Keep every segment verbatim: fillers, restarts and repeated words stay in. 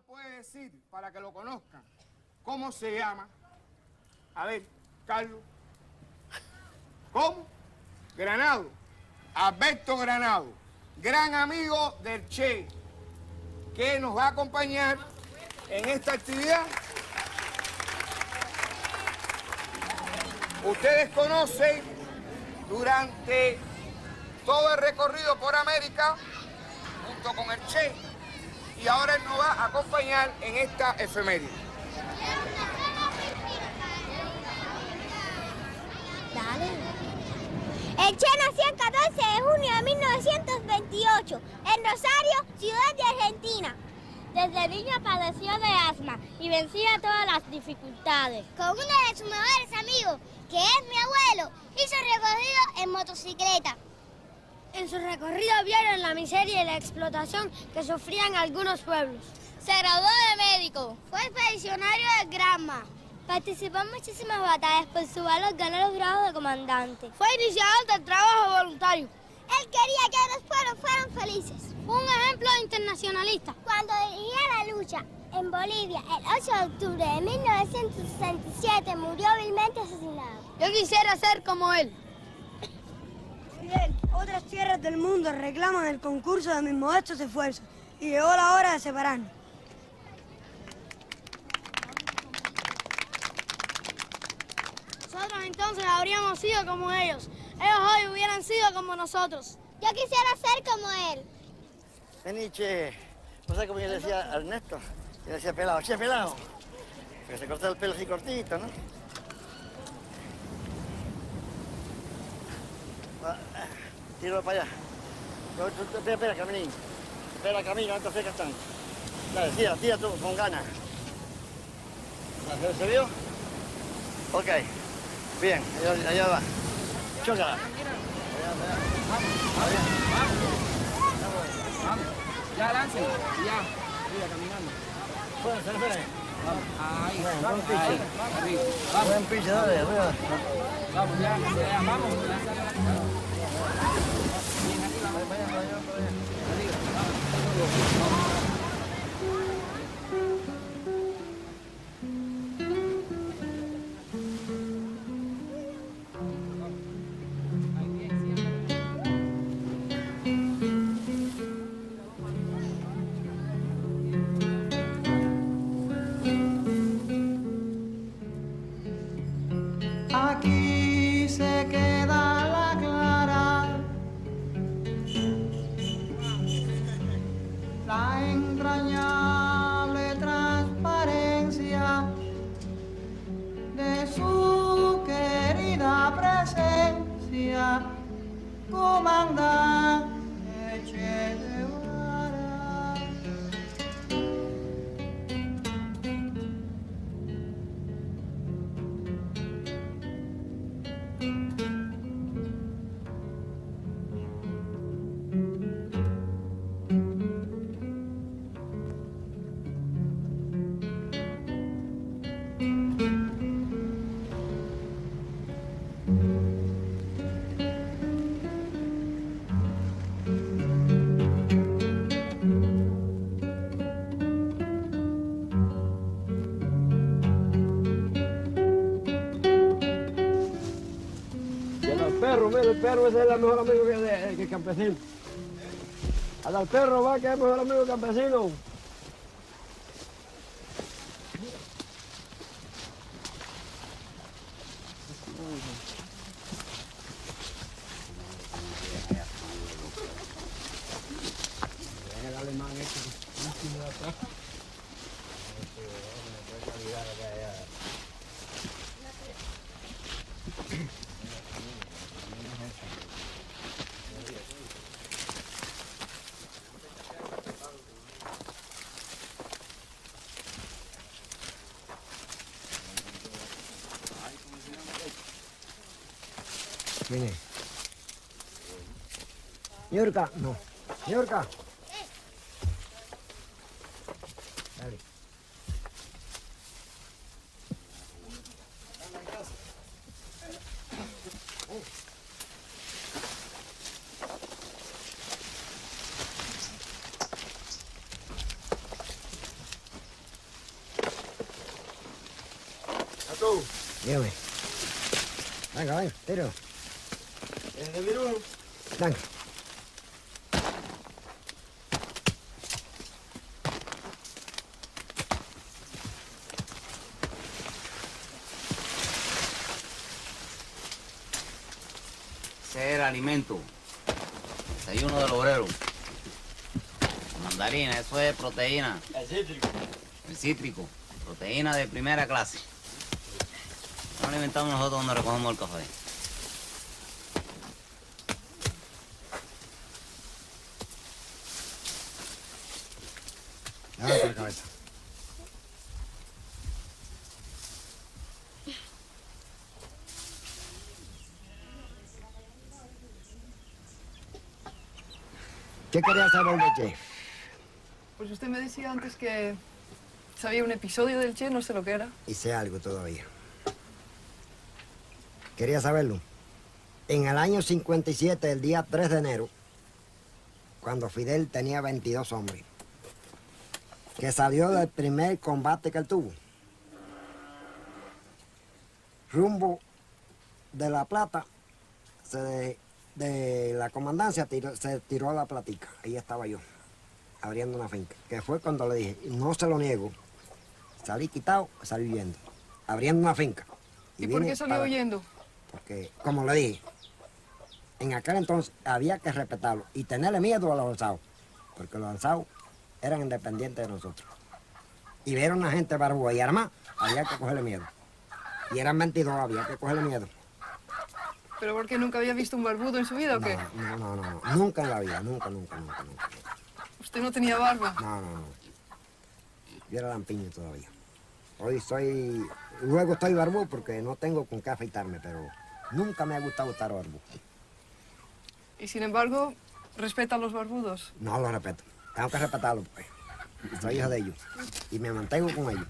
puede decir, para que lo conozcan, cómo se llama? A ver, Carlos. ¿Cómo? Granado. Alberto Granado, gran amigo del Che, que nos va a acompañar en esta actividad. Ustedes conocen durante todo el recorrido por América, junto con el Che, y ahora él nos va a acompañar en esta efeméride. Dale. El Che nació el catorce de junio de mil novecientos veintiocho en Rosario, ciudad de Argentina. Desde niño padeció de asma y vencía todas las dificultades. Con uno de sus mejores amigos, que es mi abuelo, hizo recorrido en motocicleta. En su recorrido vieron la miseria y la explotación que sufrían algunos pueblos. Se graduó de médico. Fue expedicionario de Granma. Participó en muchísimas batallas. Por su valor ganó los grados de comandante. Fue iniciador del trabajo voluntario. Él quería que los pueblos fueran felices. Fue un ejemplo internacionalista. Cuando dirigía la lucha en Bolivia, el ocho de octubre de mil novecientos sesenta y siete, murió vilmente asesinado. Yo quisiera ser como él. Bien, otras tierras del mundo reclaman el concurso de mis modestos esfuerzos y llegó la hora de separarnos. Nosotros entonces habríamos sido como ellos. Ellos hoy hubieran sido como nosotros. Yo quisiera ser como él. Vení, Che. ¿Vos sabés cómo yo le decía a Ernesto? Yo le decía pelado. Che, pelado. Porque se corta el pelo así cortito, ¿no? Tíralo para allá. Espera, espera, Caminín. Espera, Camino, ¿cuántas fecas están? Dale, tira, tira tú, con ganas. ¿Se vio? Ok. Bien, allá, allá va. Chócala. Vamos, vamos, vamos. Vamos. Ya, lance. Ya. Mira, caminando. Bueno, espera, espera. Vamos. Ahí. Bueno, Vamos. buen piche. Ahí. Arriba. Vamos. Buen piche, dale, arriba. Vamos, ya. ya vamos. Lánzale la cara. Bien, arriba. Vaya, vaya, vaya. Arriba. Vamos. Vamos. Aquí se queda la clara, la entrañable transparencia de su querida presencia, comandante Che Guevara. El perro, mira, el perro ese es el mejor amigo que, de, que el campesino. Hasta el perro va que es el mejor amigo del campesino. El alemán este. ¿Quién es? Yorka, no. Yorka. Dale. Alberto. Dígame. Venga, venga, tiro. ¿Es de Viruno? Venga. Ese es el alimento. Desayuno del obrero. Mandarina, eso es proteína. El cítrico. El cítrico. Proteína de primera clase. Nos alimentamos nosotros cuando recogemos el café. Levanta la cabeza. ¿Qué quería saber de Che? Pues usted me decía antes que sabía un episodio del Che, no sé lo que era. Y sé algo todavía. ¿Quería saberlo? En el año cincuenta y siete, el día tres de enero, cuando Fidel tenía veintidós hombres, que salió del primer combate que él tuvo, rumbo de La Plata, se de, de la comandancia tiró, se tiró a La Platica. Ahí estaba yo, abriendo una finca, que fue cuando le dije, no se lo niego, salí quitado, salí huyendo, abriendo una finca. ¿Y, ¿Y por qué salió para, huyendo? Porque, como le dije, en aquel entonces había que respetarlo y tenerle miedo a los alzados, porque los alzados eran independientes de nosotros. Y vieron a gente barbuda y armada, había que cogerle miedo. Y eran veintidós, había que cogerle miedo. ¿Pero por qué nunca había visto un barbudo en su vida o qué? No, no, no, no, nunca en la vida, nunca, nunca, nunca, nunca. ¿Usted no tenía barba? No, no, no. Yo era lampiño todavía. Hoy soy, luego estoy barbudo porque no tengo con qué afeitarme, pero nunca me ha gustado estar barbudo. Y sin embargo, ¿respeta a los barbudos? No los respeto. Tengo que respetarlos, pues. Soy hijo de ellos. Y me mantengo con ellos.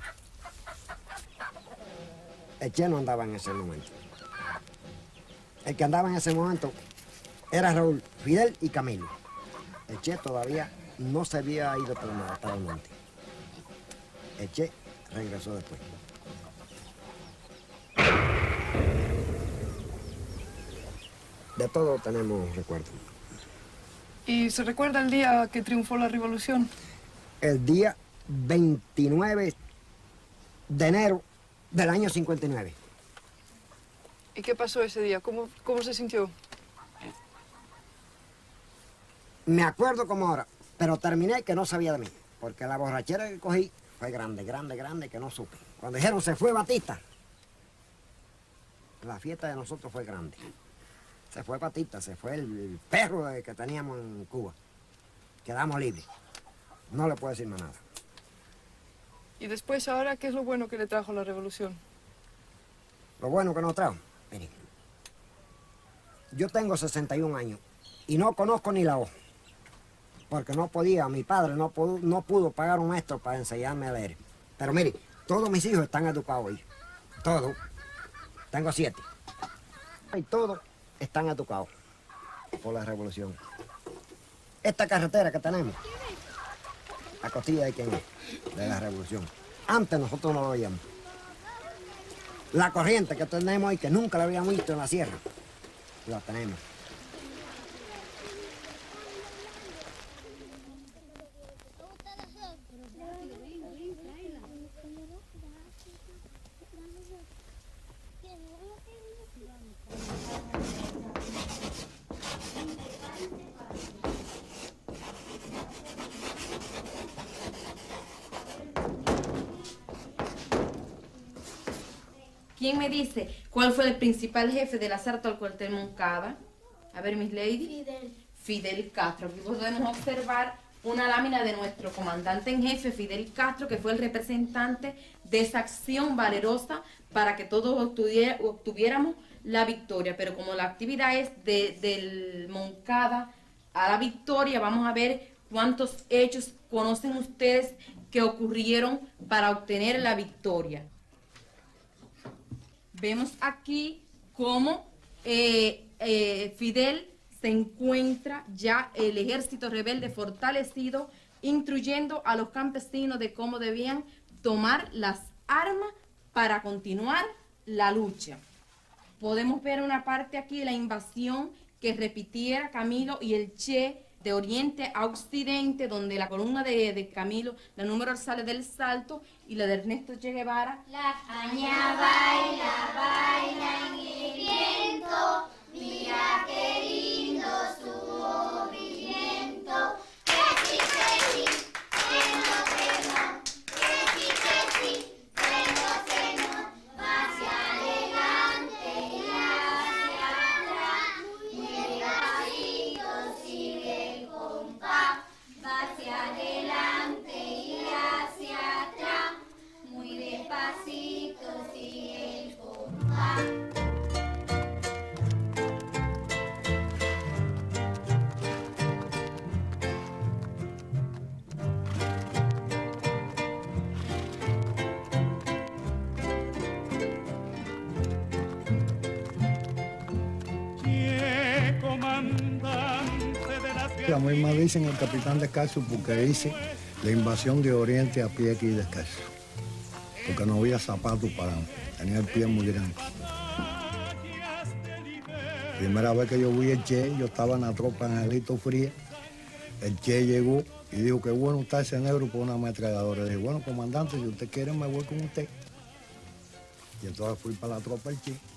El Che no andaba en ese momento. El que andaba en ese momento era Raúl, Fidel y Camilo. El Che todavía no se había ido para el, para el monte. El Che regresó después. De todo tenemos recuerdos. ¿Y se recuerda el día que triunfó la revolución? El día veintinueve de enero del año cincuenta y nueve. ¿Y qué pasó ese día? ¿Cómo, cómo se sintió? Me acuerdo como ahora, pero terminé que no sabía de mí, porque la borrachera que cogí fue grande, grande, grande, que no supe. Cuando dijeron se fue Batista, la fiesta de nosotros fue grande. Se fue Batista, se fue el, el perro que teníamos en Cuba. Quedamos libres. No le puedo decir más nada. ¿Y después ahora qué es lo bueno que le trajo la revolución? Lo bueno que nos trajo, miren, yo tengo sesenta y un años y no conozco ni la O, porque no podía, mi padre no pudo, no pudo pagar un maestro para enseñarme a leer. Pero mire, todos mis hijos están educados ahí, todos, tengo siete, y todos están educados por la revolución. Esta carretera que tenemos, a costilla de quién es, de la revolución. Antes nosotros no lo veíamos. La corriente que tenemos ahí, que nunca la habíamos visto en la sierra, la tenemos. ¿Quién me dice cuál fue el principal jefe del asalto al cuartel Moncada? A ver, Miss Lady. Fidel. Fidel Castro. Aquí podemos observar una lámina de nuestro comandante en jefe, Fidel Castro, que fue el representante de esa acción valerosa para que todos obtuviera, obtuviéramos la victoria. Pero como la actividad es de, del Moncada a la victoria, vamos a ver cuántos hechos conocen ustedes que ocurrieron para obtener la victoria. Vemos aquí cómo eh, eh, Fidel se encuentra ya el ejército rebelde fortalecido, instruyendo a los campesinos de cómo debían tomar las armas para continuar la lucha. Podemos ver una parte aquí, la invasión que repitiera Camilo y el Che de oriente a occidente, donde la columna de, de Camilo, la número sale del Salto, y la de Ernesto Che Guevara. La España baila, baila en el viento, mira qué lindo su movimiento. Que sí, que sí, que no, que no, que sí, que sí, que no, que no, va hacia adelante y hacia atrás, muy despacito sigue el compás, va hacia adelante y hacia atrás, muy despacito sigue el compás. A mí me dicen el capitán descalzo porque hice la invasión de Oriente a pie aquí descalzo. Porque no había zapatos para mí, tenía el pie muy grande. Primera vez que yo vi el Che, yo estaba en la tropa en Angelito Frías. El Che llegó y dijo que bueno está ese negro por una ametralladora. Le dije, bueno, comandante, si usted quiere me voy con usted. Y entonces fui para la tropa del Che.